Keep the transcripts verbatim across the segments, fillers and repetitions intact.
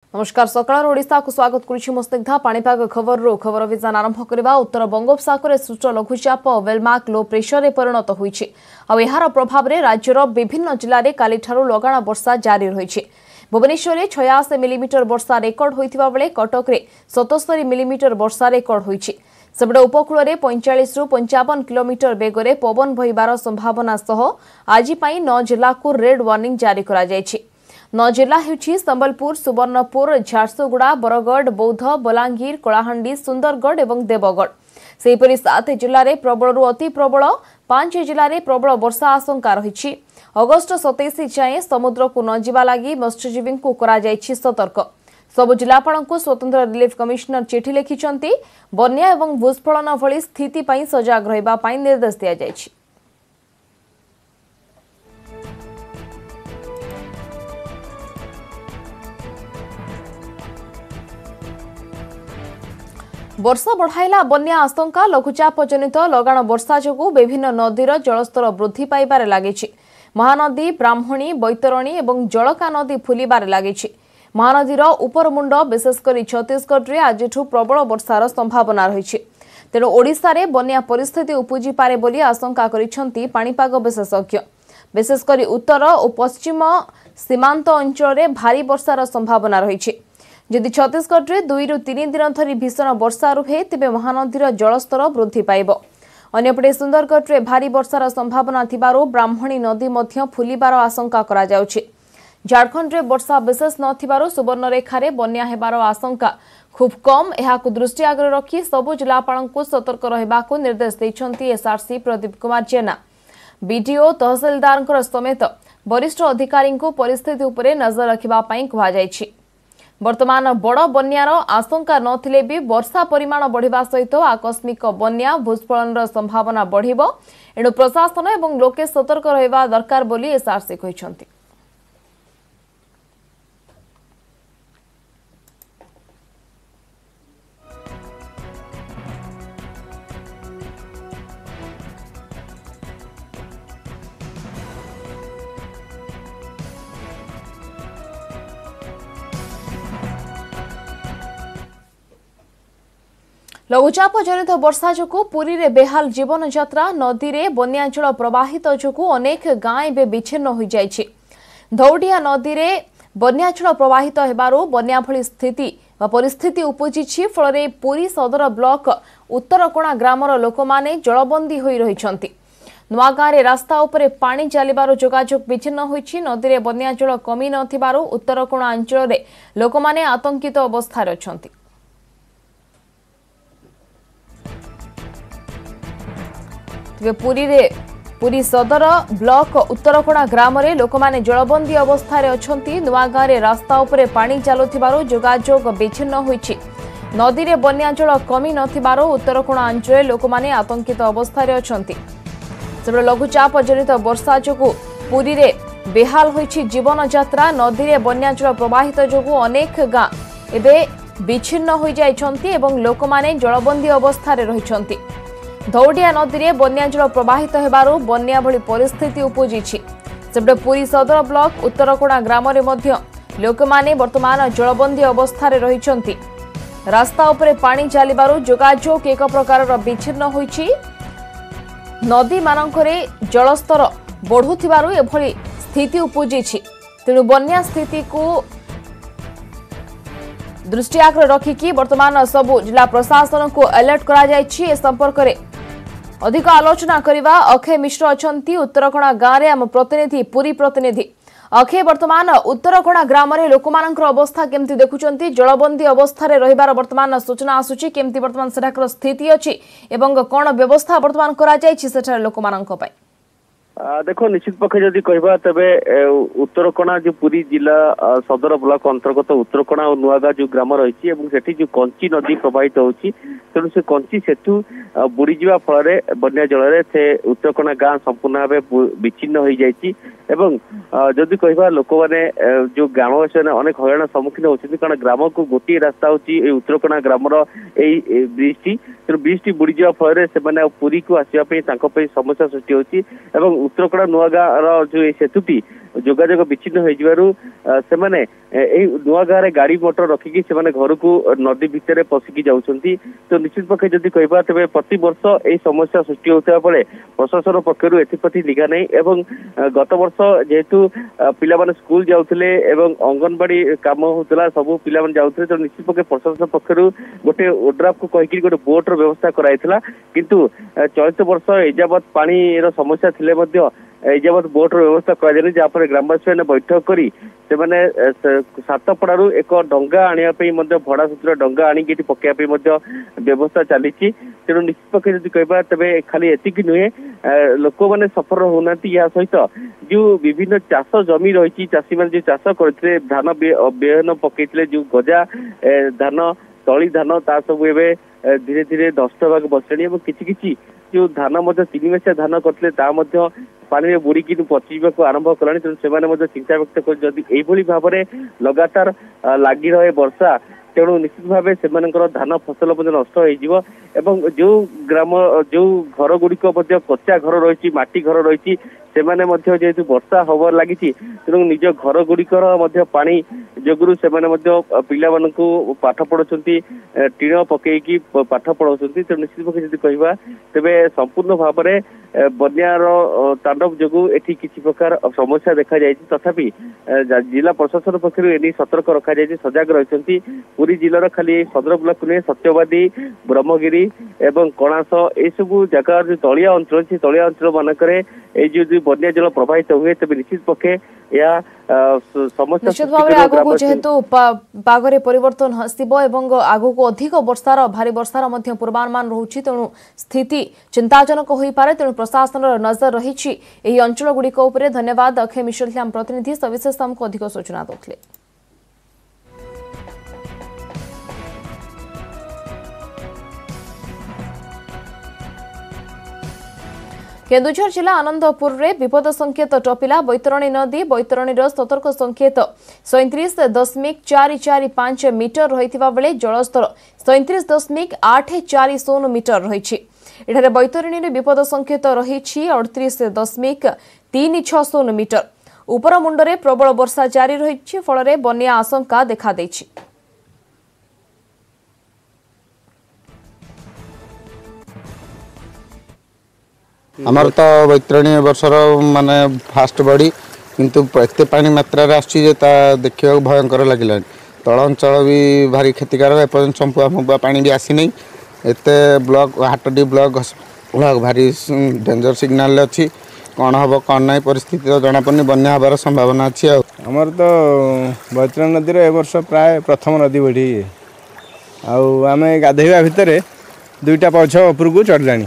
नमस्कार सकाळ ओडिशा को स्वागत करुछि मुस्निग्धा पाणीपाग खबर रो खबर अभियान आरंभ करबा उत्तर बंगोपसागर सृष्ट लघुचाप वेलमार्क लो प्रेशर रे परिणत होईछि आ एहार प्रभाव रे राज्यर विभिन्न जिल्ला रे काली ठारू लगाण वर्षा जारी रहिछि। भुवनेश्वर रे छियासी मिलीमीटर वर्षा रेकर्ड होइतिबा बेले कटक रे सतहत्तर मिलीमीटर वर्षा रेकर्ड होईछि। सेबडे उपकूल रे पैंतालीस रु पचपन किलोमीटर बेगरे पवन बहिबार संभावना सह आज पई नौ जिल्ला को रेड वार्निंग जारी करा जायछि। नौ जिला हेउछि संबलपुर, सुवर्णपुर, झारसुगुड़ा, बरगढ़, बौद्ध, बलांगीर, कलाहांडी, सुंदरगढ़ और देवगढ़। सेहिपरि सात जिल्ला रे प्रबल रु अति प्रबल, पांच जिल्ला रे प्रबल वर्षा आशंका रहिछि। अगस्त सत्ताईस जाए समुद्र को न जिबा लागि मत्स्यजीवी को करा जायछि सतर्क। सब जिलापाल को स्वतंत्र रिलीफ कमिश्नर चिठी लिखिछंती। बन्या एवं भूस्खलन भली स्थिति पई सजग रहिबा पई निर्देश दिया जायछि। वर्षा बढ़ाइला बन्या आशंका। लघुचाप जनित लगाण वर्षा जोगु विभिन्न नदीर जलस्तर वृद्धि पाइबार लागिछि। महानदी, ब्राह्मणी, बैतरणी और जलका नदी फुलिबार लागिछि। महानदीर उपरमुंड विशेषकर छत्तीसगढ़ में आज प्रबल वर्षार संभावना रही। तेणु ओडिशा रे बन्या परिस्थिति उपजी पारे बोली आशंका करिसेंती पाणीपाग विशेषज्ञ। विशेषकर उत्तर और पश्चिम सीमांत अंचल में भारी वर्षार संभावना रही। जदि छत्तीसगढ़ में दुई रु तीन दिन धरी भीषण वर्षा रुहे तेबे महानदीर जलस्तर वृद्धि पाइब। अन्यपटे सुंदरगढ़ में भारी वर्षार संभावना थिबारु ब्राह्मणी नदी मध्य फुलिबार आशंका करा जाउछि। झारखंड में वर्षा विशेष नथिबारु सुवर्णरेखा रे बन्या हेबार आशंका खूब कम। एहाकु दृष्टि आगे रखी सबु जिलापाल को सतर्क रहिबाकु निर्देश दैछंती एसआरसी प्रदीप कुमार जेना। बीडीओ तहसीलदार समेत वरिष्ठ अधिकारी को परिस्थिति उपरे नजर रखिबा पई कहा जायछि। वर्तमान बड़ बन्यार आशंका नथिले भी वर्षा परिमाण बढ़िबा सहित आकस्मिक बन्या भूस्खलन संभावना बढ़िबो। एणु प्रशासन एवं लोके सतर्क रहिबा दरकार बोली एसआरसी कहिसंती। लघुचाप जनित वर्षा जोगु पुरी रे बेहाल जीवन यात्रा। नदी रे बन्या जल प्रवाहित जोगु अनेक गाँ एवं विच्छिन्न हो जाइछि। धौडिया नदी रे बन्या जल प्रवाहित हेबारु बन्या भली स्थिति व परिस्थिति उपजिछि। फल पुरी सदर ब्लॉक उत्तरकोणा ग्रामर लोक माने जलबंदी होई रहिछंती। नुआ गाँ रे रास्ता उपरे पानी चलिबार जोगाजोग विच्छिन्न होइछि। नदी रे बन्या जल कमी नथिबारु उत्तरकोणा अंचल रे लोक माने आतंकित अवस्था रे अछंती। पुरी रे पुरी सदर ब्लॉक उत्तरकोणा ग्राम रे लोक माने जलबंदी अवस्था रे अछंती। नुआ गाँ रे रास्ता उपरे पानी चलुथिबारु जोगाजोग विच्छिन्न होइछि। नदी रे बन्या जल कमी नथिबारु उत्तरकोणा अंचल लोक माने आतंकित अवस्था रे अछंती। सेबे लघुचाप जनित वर्षा जोगु पुरी रे बेहाल होइछि जीवन यात्रा। नदी रे बन्या जल प्रवाहित जोगु अनेक गाँ एबे विच्छिन्न होई जाइछंती एवं लोक माने जलबंदी अवस्था रे रहिछंती। धौडिया नदी रे बन्या जल प्रवाहित हेबारु बन्या भली परिस्थिति उपजिछि। सेबडे पुरी सदर ब्लॉक उत्तरकोणा ग्राम रे मध्य लोक माने वर्तमान जलबंदी अवस्था रे रहिछंती। रास्ता उपरे पानी चलिबारु जोगाजोग एक प्रकार विच्छिन्न होइछि। नदी मानकरे जलस्तर बढ़ुथिबारु एभली स्थिति उपजिछि। तेणु बन्या स्थिति को दृष्टि आगे रखिकी वर्तमान सबु जिला प्रशासन को अलर्ट करा जायछि। ए संपर्क रे अधिक आलोचना करबा अक्षय मिश्र अछंती उत्तरकोणा गाँ रे हम प्रतिनिधि पुरी प्रतिनिधि। अक्षय वर्तमान उत्तरकोणा ग्राम रे लोकमानकर अवस्था केमती देखुचंती? जलबंदी अवस्था रे रहिबार वर्तमान सूचना आसुची केमती वर्तमान सेठाकर स्थिति अछि एवं कोन व्यवस्था वर्तमान करा जायछि सेठा लोकमानक पय? देखो निश्चित पक्षे जदि कहबा तबे उत्तरकोणा जो पुरी जिला सदर ब्लॉक अंतर्गत उत्तरकोणा और नुआगाँ जो ग्राम रही सेठी जो कंची नदी प्रवाहित होची तेणु से कंची सेठू बुड़ी जावा फल बन्या जल से उत्तरकोणा गाँ संपूर्ण भाव विच्छिन्न हो जाइए। एवं जदि कहबा लोक मैंने जो ग्रामवासी मैंने अनेक हईराण सम्मुखीन होती कारण ग्राम को गोटे रास्ता होची उत्तरकोणा ग्रामर यही ब्रिज टी तेणु ब्रिज टी बुड़ी जावा फल से पुरी को आसवाई समस्या सृष्टि होती। उत्तरकड़ा नुआगाँ जो सेतुटी जोगाजोग विच्छिन्न हो सेमाने नुआ गाँव में गाड़ी मोटर रखिकी से घर को नदी भितर पशिकी जाउछंती। तो निश्चित पक्षे जदि कहबा तेबे प्रति वर्ष यही समस्या सृष्टि होता बेले प्रशासन पक्षर एप्रति निगा नहीं एवं गत वर्ष जेहेतु पिला माने स्कूल जाउथिले एवं अंगनवाड़ी काम होतला सब पिला माने जाउथिले तो निश्चित पक्षे प्रशासन पक्षर गोटे ओड्राफ को कहिकी गोटे बोट रो व्यवस्था कराइथिला किंतु चलित वर्ष एजावत पानी रो समस्या थिले मध्य एजावत बोट रो व्यवस्था कराइले जहाँपर ग्रामवासी ने बैठक करी से माने सातपड़ारू एक डंगा आनिया पे मध्य भड़ा सूत्र डंगा आनिकी पकेया मध्य व्यवस्था चली तेणु निश्चित पक्षे जब कहबा तबे खाली एतिक नुहे लोक मैंने सफर होना या सहित जो विभिन्न चाष जमी रही चाषी मैंने जो चाष करते धान बेहन पकईते जो गजा धान तली धान ता सब ए धीरे धीरे नष्ट होगा बसले किसी किसी जो धान तीन मसिया धान करते पानी में बुड़ीकी पचिजा आरंभ कला तेणु से चिंता व्यक्त कर भाव में लगातार लगी रहे वर्षा तेणु निश्चित भाव से धान फसल नष्ट हो जो ग्राम जो घर गुड़िक कच्चा घर रही माटी घर रही से जेहेतु वर्षा हबार लगी तेणु निज घर गुड़िकर पानी जोगुरु से पिला मानू पाठ पढ़ाऊँ टीण पकईकी पाठ पढ़ाऊँ तेणु निश्चित पक्षे जब कहवा तेरे संपूर्ण भाव में बन्यार तांडव जो एटी किसी प्रकार समस्या देखा जाए तथापि जिला प्रशासन पक्षर एने सतर्क रखा जाए सजग रही पुरी जिलार खाली सदर ब्लॉक नुहे सत्यवादी ब्रह्मगिरी एवं कणास यू जगह जो तलिया अंचल से तलिया अंचल मानक जो बन्या जल प्रवाहित हुए तेज निश्चित पक्षे या समस्या निश्चित भाव आगो जेहेतु पागरे परिवर्तन हसिबो एवं आगो को अधिक वर्षार भारी वर्षार मध्य पूर्वानुमान रहुछि तेणु स्थिति चिंताजनक होई पारे तेणु प्रशासन नजर रही एही अंचल गुड़िक उपरे। धन्यवाद अक्षय मिश्र प्रतिनिधि सविशेष हमको अधिक सूचना देथिले। केन्दुझर जिला आनंदपुर रे विपद संकेत टपिला बैतरणी नदी बैतरणीर सतर्क संकेत सैंतीस दशमिक चार चार पांच मीटर रही बेले जलस्तर सैंतीस दशमिक आठ चार शून्य मीटर रही एठारे बैतरणी विपद संकेत रही अड़तीस दशमिक तीन छह शून्य मीटर उपर मुंडरे प्रबल वर्षा जारी रही फल बन्या आशंका देखा देछि। आमर तो बैतरणी वर्षर माने फास्ट बड़ी किंतु एत पानी मात्रा आसता देखा भयंकर लगे तल अंचल भी भारी क्षतिकारक एपर्तन चंपुआ फंपुआ पानी भी आसी नहीं एत ब्लॉक हाटडी ब्लॉक ब्लॉक भारी डेंजर सिग्नाल अच्छी कौन हम कौन ना परिस्थिति तो जना पड़नी बन्या हबार संभावना अच्छी। आमर तो बैतरणी नदी ए वर्ष प्राय प्रथम नदी बढ़ी आम गाधेवा भितर दुईटा पछ उपरकू चढ़लानी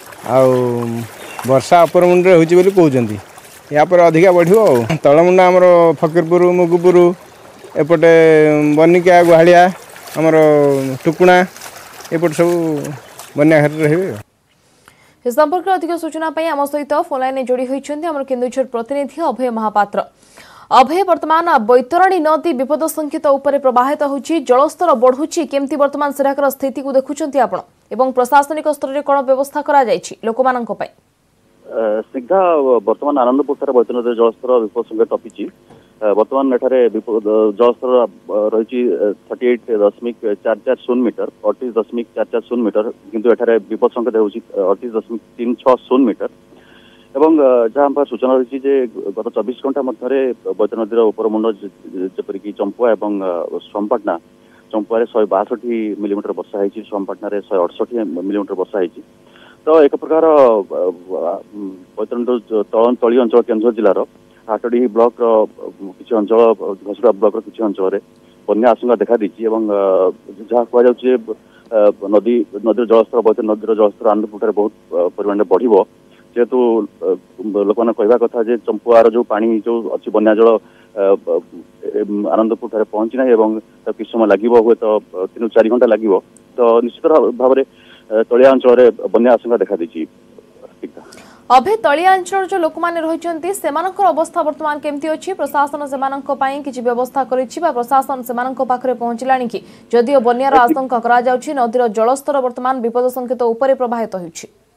वर्षा अपर मुंडे होती कहते यापर अधिका बढ़ो तलमुंडा आमर फकीरपुर मुगुपुर एपटे बनिका गुहाड़िया आमर टुकुणा एपट सब बन्या घाट रहे। इस संपर्क अधिक सूचना आम सहित फोनलाइन जोड़ी होती आम केन्दुझर प्रतिनिधि अभय महापात्र। अभय वर्तमान बैतरणी नदी विपद संकेत उपर प्रवाहित होची जलस्तर बढ़ुची केमती वर्तमान सेठाकर स्थिति को देखुछंती आपण एवं प्रशासनिक स्तर रे कोन व्यवस्था करा जायछि लोकमानंक पय सिद्धा वर्तमान आनंदपुर ठारे बैतरणी नदी जलस्तर विपद संकेत टपिची वर्तमान एठारे जलस्तर रही थर्टी एट दशमिक चार चार शून्य मीटर अड़तीस दशमिक चार चार शून्य मीटर किंतु एठारे विपद संकेत होची अड़तीस दशमिक तीन छह शून्य मीटर एवं जहाँ सूचना रही गत चौबीस घंटा मध्य बैतरणी नदीर उपरमुंड जपरिक चंपुआ एवं सोमपाटना चंपुआ शहे बासठी मिलीमीटर वर्षा होती सोमपाटना शहे अड़सठ मिलीमीटर वर्षा होती तो एक प्रकार बैतरणी तली अंचल केन्दुझर जिलार हाटडी ब्लॉक किसी अंचल घसुड़ा ब्लॉक किसी अंचल बन्या आशंका देखा देती जहाँ कह नदी नदी जलस्तर बैतरणी नदीर जलस्तर आनंदपुर बहुत परिमाण में बढ़ जेहेतु लोक मैंने कहवा कथा जे चंपुआर जो पानी जो अच्छी बन्या जल आनंदपुर ठारे पहुंची ना किस समय लगे हुए तो तीन चार घंटा लगे तो निश्चित भाव में तलिया अंचल बन्या आशंका देखा देती। अभे तलिया अंचल जो लोक मैंने रही सेमानकर अवस्था वर्तमान केमती अच्छी प्रशासन से किसी व्यवस्था करिछि बा प्रशासन से पाखरे पहुंचलानी कि जदिओ बन्यार आशंका करा जाउछि नदीर जलस्तर वर्तमान विपद संकेत उपरे प्रवाहित होइछि।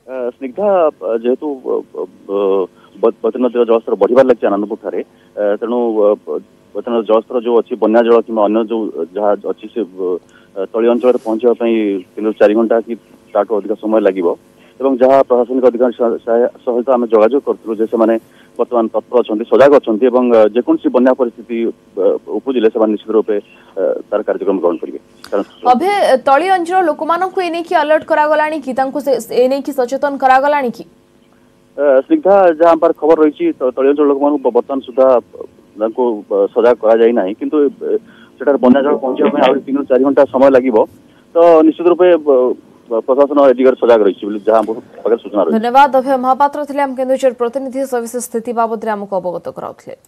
स्निग्धा जेहेतु बैतरणी नदी जलस्तर बढ़िबार लगे आनंदपुर ठारे तेणु बैतरणी जलस्तर जो अच्छी बन्या जल कि अन्य जो जहाँ अच्छी से तली अंचल पहुंचापी तीन चार घंटा कि ताठू अधिक समय लगे एवं जहाँ प्रशासनिक अधिकारी सहित आम जोगाजोग करूँ जे से बर्तमान तत्पर अच्छा सजग अच्छा जेकोसी बन्या परिस्थिति उपजिले से निश्चित रूपे तार कार्यक्रम ग्रहण करेंगे। अभे तली अंचल लोक अलर्ट करागला कि सचेतन करागला कि स्निग्धा जहाँ पर खबर रही तली अंचल लोक बर्तमान सुधा सजग करा किंतु सेटार बन्या जल पहुंचा तीन चार घंटा समय लगे तो निश्चित रूपे प्रशासन एदिगर सजग रही जहाँ सूचना रही। धन्यवाद अभय महापात्र थे आम केन्दुझर प्रतिनिधि सविशेष स्थिति बाबद आमको अवगत कराउथिले।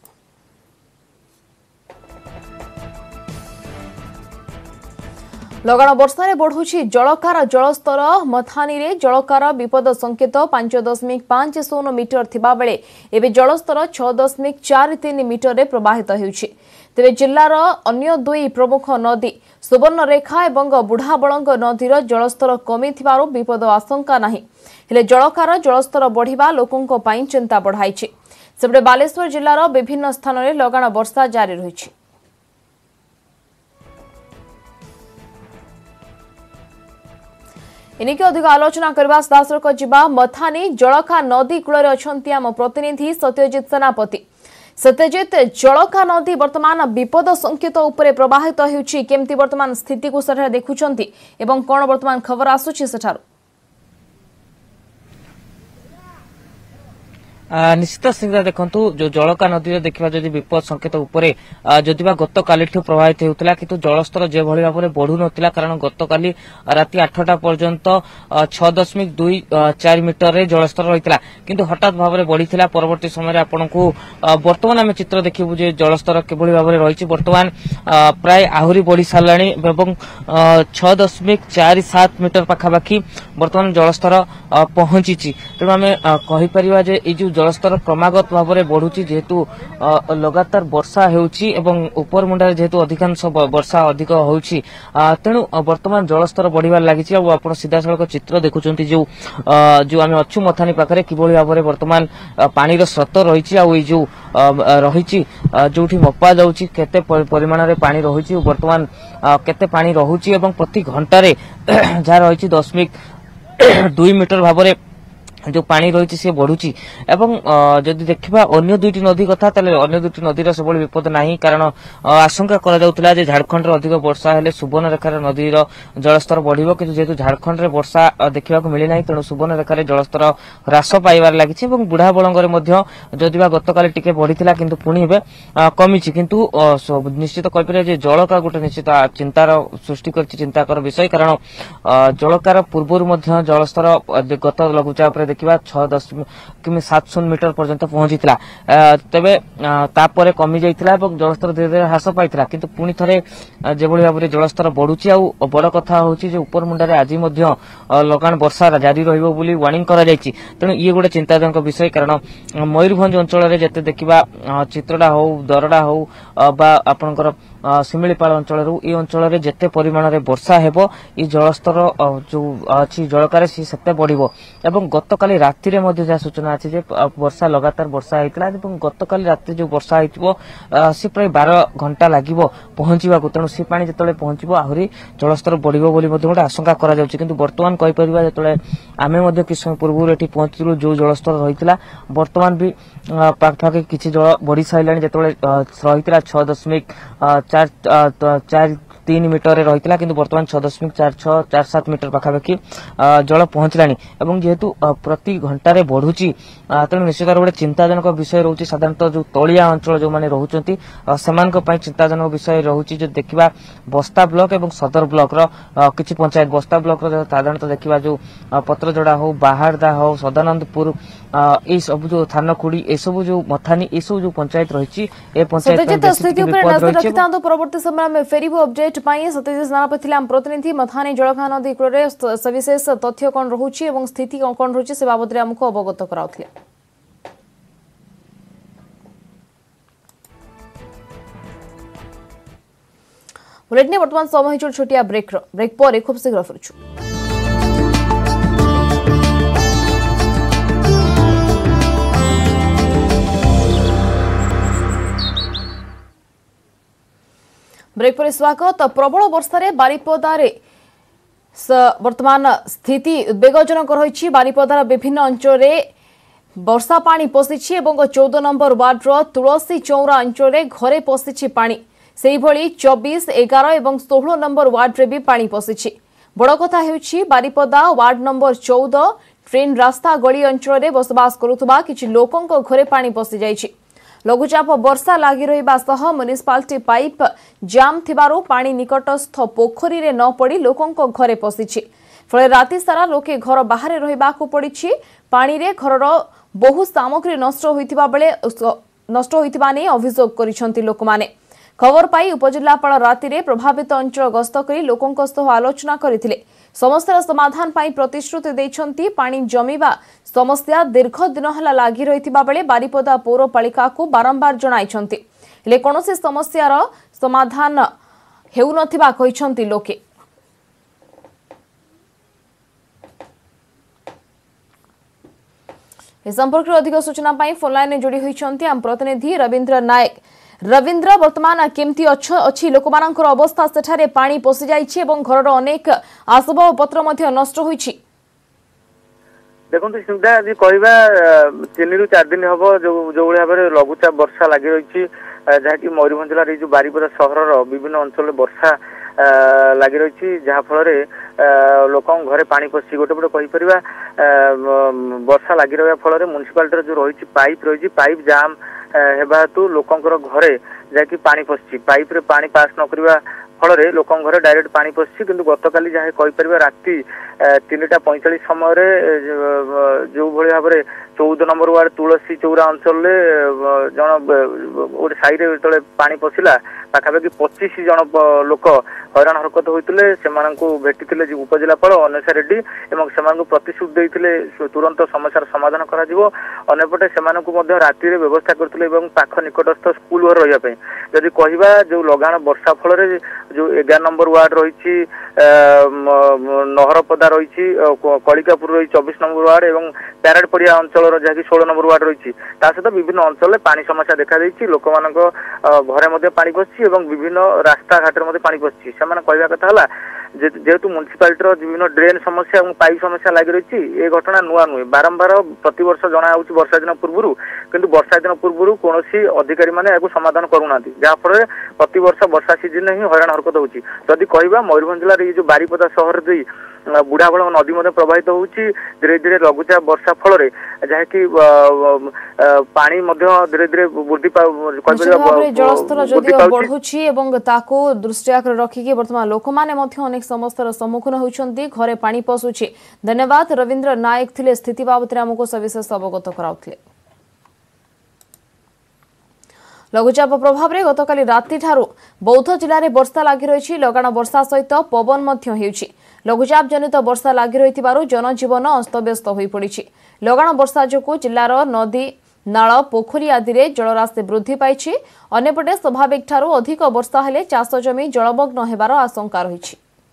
लगाण वर्षा बढ़ुछि जलकार जलस्तर मथानी रे जलकार विपद संकेत पांच दशमिक पांच शून्य मीटर थिबा बेले एबे जलस्तर छह दशमिक चार तीन मीटर रे प्रवाहित हेउछि। तेबे जिल्लार अन्य दुई प्रमुख नदी सुवर्णरेखा एवं बुढ़ाबलंग नदीर जलस्तर कमी थिबारु विपद आशंका नाही हेले जलकार जलस्तर बढ़िबा लोकंको पई चिंता बढ़ाइछि। सेबडे बालेश्वर जिल्लार विभिन्न स्थान रे लगाण वर्षा जारी रहिछि। इनिके अधिक आलोचना करबा दासरक जिबा मथानी जलका नदी कूल अछंती आम प्रतिनिधि सत्यजित सेनापति। सत्यजित जलका नदी वर्तमान विपद संकेत उपरे प्रवाहित हेउछि केमती वर्तमान स्थिति को सठा देखुछंती एवं कोन वर्तमान खबर आसुछि सेठारु निश्चित श्रृंखला देखु जो जलका नदी देखा जदि विपद संकेत उपरे जदि गत काली प्रभावित होता किंतु जलस्तर जो भाव में बढ़ु नाला कारण गत काली राति आठटा पर्यंत छह दशमिक दुई चार मीटर रे जलस्तर रही किंतु हठात भाव में बढ़ी परवर्ती समय आपन को बर्तमान आम चित्र देखू जे जलस्तर किभली भाव में रही बर्तमान प्राय आहरी बढ़ी सारा छह दशमिक चार सात मीटर पाखापाखि बर्तमान जलस्तर पहुंची तेणु आम कहीपर जलस्तर क्रमागत भाव में बढ़ुची जेहेतु लगातार वर्षा हेउची एवं उपर मुंडा जेहेतु अधिकांश वर्षा अधिक होउची तेणु वर्तमान जलस्तर बढ़िबार लागिची आ आपण सीधा सड़क चित्र देखुचंती जो जो आमे अच्छु मथानी पाखरे किभली भाव में वर्तमान पानी रो स्रोत रहिची आ ओई जो रहिची जोठी मपा जाउची केते परिमाण रे पानी रहुची वर्तमान केते पानी रहुची एवं प्रति घंटा रे जा रहिची दशमिक दुई मीटर भाव में जो पानी रही सी बढ़ुची एवं जदि देखा अन्य दुईटी नदी कथा अन्य दुईटी नदीर सब विपद नहीं कारण आशंका करा जाउतला जे झारखंड रे अधिक वर्षा हेले सुवर्णरेखार नदीर जलस्तर बढ़िबो किंतु जेहेतु झारखंड रे वर्षा देखा मिली नहीं तेणु सुवर्णरेखार जलस्तर ह्रास पाइबार लागिछि एवं बुढ़ा बलंग रे मध्य जदिबा गतकाली टिके बढ़िथिला किंतु पुणी एबे कमिछि किंतु निश्चित कहिपरे जे जलका गोटे निश्चित चिंतार सृष्टि करछि चिंताकर विषय कारण जलकार पूर्वरु मध्य जलस्तर गत लघुचाप देखा छह दशमिक सात शून्य मीटर पर्यंत पहुंची तेबे तापर कमी जाइथिला जलस्तर धीरे धीरे ह्रास पाइथिला किंतु पुणी थरे जेभली भाव में जलस्तर बढ़ुची आ बड़ कथा होची जे उपर मुंडारे आज मध्य लगाण वर्षा जारी रहिबो बोली वार्निंग करा जायछि तेणु ये गोटे चिंताजनक विषय कारण मयूरभंज अंचल रे जते देखिबा चित्रडा हो दरडा हो बा आपनकर सिमिलीपाल अंचल ये अंचल में जिते परिमाण में वर्षा हेबो ये जलस्तर जो अच्छी जलकार सी सेते बढ़िबो एवं गतकाली राति रे मध्य जा सूचना अछि जे वर्षा लगातार वर्षा हेतिला एवं गतकाली राति जो वर्षा हेतिबो सी प्राय बारह घंटा लागिबो पहुंचीबा को तेणु सी पानी जतले पहुंचीबो आहुरी जलस्तर बढ़िबो बोली मध्य गोटे आशंका करा जाउछि किंतु वर्तमान कहि परिबा जतले आमे मध्य किछ समय पूर्व एठी पहुंचिलु जो जलस्तर रहितिला वर्तमान भी पाखपाखि किछि जल बढ़ी साइलानी जतले रहितिला छह दशमिक चार चार तीन मीटर रही किंतु वर्तमान छह दशमिक चार छह चार सात मीटर पाखापाखि जल पहुंचलानी एवं जेहेतु प्रति घंटारे बढ़ुची तेणु निश्चित गोटे चिंताजनक विषय रोचे साधारणतः जो तलिया अंचल जो माने रहुचंती सेमानक पई चिंताजनक विषय रहुची जो देखिबा बस्ता ब्लॉक एवं सदर ब्लॉक रो किछि पंचायत बस्ता ब्लॉक रो साधारणतः देखिबा जो पत्रजोड़ा हो बाहारदा हो सदानंदपुर ए सब जो थानखुड़ी ए सब जो मथानी ए सब जो पंचायत रहिची ए पंचायत स्थिति ऊपर नजर रखितांतो परवर्ती समय में फेरिबो अपडेट पाई सत्यजित सेनापति आम प्रतिनिधि मथानी जलखा नदी कूल सविशेष तथ्य कौन रहुची एवं स्थिति कौन रहुची से बाबद आमको अवगत कराउथिले। बुलेटिन वर्तमान समय छोटिया ब्रेक ब्रेक पर खूब शीघ्र फेरुछु। ब्रेक पर स्वागत। प्रबल वर्षा बारिपदार वर्तमान स्थिति उद्वेगजनक रही। बारिपदार विभिन्न अंचल वर्षा पानी पशिछि एवं चौदह नंबर वार्डर तुलसी चौरा अंचल घरे पशिछि पानी। सेहिभଳି चौबीस एगार एवं सोलह नंबर वार्ड भी पानी पशिछि। बड़ कथा हेउछि बारिपदा वार्ड नंबर चौदह ट्रेन रास्ता गली अंचल बसवास करुवा किछि लोकंक घरे पानी पशि जाइछि। लघुचाप वर्षा लगी रहा म्युनिसिपालिटी पाइप जाम थिबारु पानी निकटस्थ पोखरी रे न पड़ी लोकंक घरे पशिछि। फले राति सारा लोके घर बाहर रहिबाकु पड़िछि। पानी रे घरर बहु सामग्री नष्ट होइतिबा बेले नष्ट होइतिबा नै अभियोग करिसंती लोकमाने। खबर पाई उपजिल्लापाल राति रे प्रभावित अंचल गस्त करी लोकंक सह आलोचना करथिले। समस्यार समाधान पाई प्रतिश्रुति दैछंती। पानी जमीबा समस्या दीर्घ दिन हला लागी रहितिबा बेले बारिपदा पौरपालिका को बारंबार जणाइछंती हेले कोनोसी समस्यार समाधान हेउ नथिबा कहिछंती लोके। ए संपर्क अधिक सूचना पाई फोन लाइन जोड़ी होइछंती आम प्रतिनिधि रविंद्र नायक। रविंद्र वर्तमान केमती अच्छी लोक मानकर अवस्था सेठारे पानी पशि जाइछि एवं घरर अनेक आसबाब पत्र मध्य नष्ट होइछि। देखो सुविधा यदि कहवा तीन रु चार दिन हम जो जो भाव में लघुचाप वर्षा लगी रही जहाँकि मयूरभंज जिले जो बारिपदा सहर विभिन्न अंचल वर्षा लगी रही जहाँफल लोक घरे पानी पशि गोटे पटे कहीपर वर्षा लगी रहा फल म्युनिसिपालिटी जो रही पाइप रही पाइप जाम हेबा हेतु लोकंकर घरे जाकि पानी पशि पाइप रे पानी पास न करबा फल लोक घरे डायरेक्ट पानी पशि किंतु गतकाली जहाँ कहीपर राति तीनटा पैंतालीस समय जो भाई भाव में चौदह नंबर वार्ड तुलसी चौरा अंचल जन गोटे साई जो पानी पशिला पाखापाखि पचिश जन लोक हैरान हरकत होते भेटी उपजिलापाल अनसा रेड्डी एवं से प्रतिश्रुति देते तुरंत समस्यार समाधान करपटे से राति व्यवस्था करते पाख निकटस्थ स्कूल घर रही जदि कहवा जो लगाण वर्षा फल जो एगार नंबर वार्ड रही नहरपदा रही कलिकापुर रही चौबीस नंबर वार्ड एवं प्यारेड पड़िया अंचल जहाँकि सोलह नंबर वार्ड रही सहित विभिन्न अंचल पानी समस्या देखा देती लोक मान घरे पानी पशि विभिन्न रास्ता घाट पानी पशि से कहवा कथा जेहेतु म्युनिसिपालिटी विभिन्न ड्रेन समस्या और पाइप समस्या लगी रही ये घटना नुआ नुहे बारंबार प्रति वर्ष जना वर्षा दिन पूर्व किंतु वर्षा दिन पूर्व कौन अधिकारी मैंने समाधान करूना जहाँफल प्रति वर्ष वर्षा सीजन ही हैरान हरकत होती जदि कहवा मयूरभंज जिले में जो बारिपदा सहर दे बुढ़ाबल नदी मध्य प्रवाहित होती धीरे धीरे लघुचाप वर्षा फल जहाँकि पानी धीरे धीरे वृद्धि जलस्तर जदिव बढ़ुछि एवं ताको दृष्टि रखिकी वर्तमान लोक माने मध्य अनेक समस्यार सम्मुखीन होउछन्ती घरे पानी पशुछि। धन्यवाद रविंद्र नायक थिले स्थिति बाबत आमको सविशेष अवगत कराउथिले। लघुचाप प्रभाव में गतकाली राति ठारू बौद्ध जिले में वर्षा लगी रही लगाण वर्षा सहित पवन मध्य हेउछि। लघुचाप जनित वर्षा लगी रही जनजीवन अस्तव्यस्त हो पड़ी। लगाण वर्षा जोगु जिलार नदी नाल पोखरी आदि रे जलराशि वृद्धि पाई। अन्यपटे स्वाभाविक ठारू अधिक वर्षा हेले चाष जमी जलमग्न हेबार आशंका रही।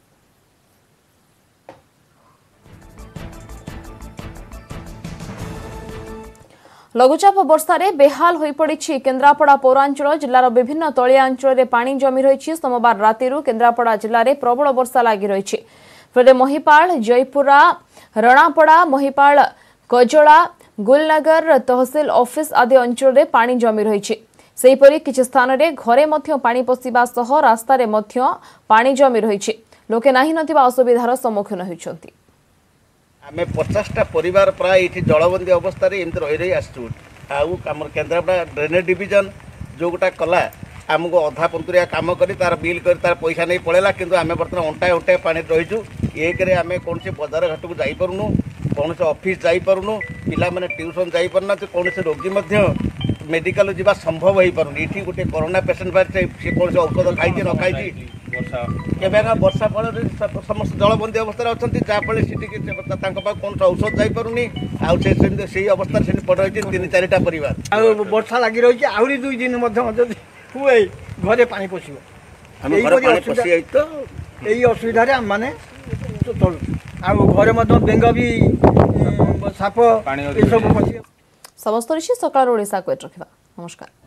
लघुचाप वर्षा रे बेहाल होई पड़ी केन्द्रापड़ा पौरांचल जिलार विभिन्न तलिया अंचल में पानी जमी रही। सोमवार राति केन्द्रापड़ा जिले में प्रबल वर्षा लगी रही। फले महिपाल जयपुरा रणापड़ा महिपाल कजला गुलनगर तहसिल ऑफिस आदि अंचल में पानी जमी रही। सेहीपरि किछि स्थान रे घरे मध्य पानी पशिबा सह रास्ता रे मध्य पानी जमी रही। लोके नाही नथिबा असुविधार सम्मुखीन होइछन्ति। आम पचासटा परिवार प्राय ये जलबंदी अवस्था एमती रही रही आसू आम केन्द्रापड़ा ड्रेनेज डिविजन जो गोटा कला आमको अधा पंतुरिया काम कर तार बिल कर तार पैसा नहीं पड़ेगा किंतु आम बर्तमान अंटाए अंटाए पानी रहीचु। एक आम कौन बजार घाट को जापरूँ कौन ऑफिस जापरूँ पिला मैंने ट्यूशन जापरना कौन रोगी मेडिकल जावा संभव हो पार ये गोटे कोरोना पेसेंट बाहर सी कौन औषध खाई न खाई केवे वर्षा फल समस्त जलबंदी अवस्था अच्छा जहाँफल से कौन औषध जापरूनी आई अवस्था से पड़ रही तीन चारिटा परिवार वर्षा लगी रही आहरी दुई दिन हुए घरे पानी पशिब यही असुविधा आम मैंने चलु घरे बेंग भी साप सब समस्त ऋषि सकाळ ओडिशा को रखा। नमस्कार।